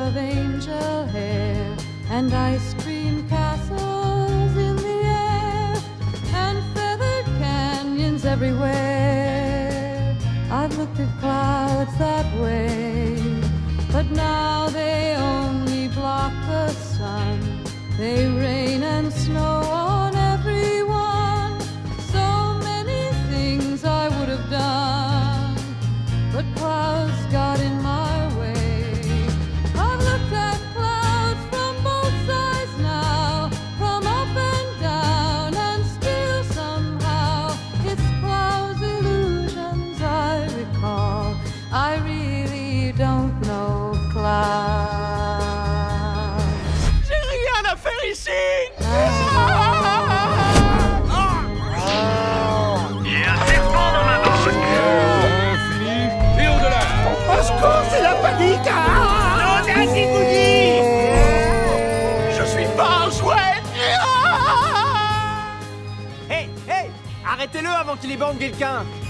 of angel hair and ice cream castles in the air and feathered canyons everywhere. I've looked at clouds that way, but now they only block the sun. They rain and snow on everyone. So many things I would have done, but clouds got in my way. I've looked at clouds from both sides now, from up and down, and still somehow it's clouds' illusions I recall. I really don't know clouds. J'ai rien à faire ici. J'ai un serpent dans ma banque. Fini et au-delà. Au secours, c'est la panique. Non, merci, Goody. Je suis pas un jouet. Hey, hey, arrêtez-le avant qu'il ébande quelqu'un.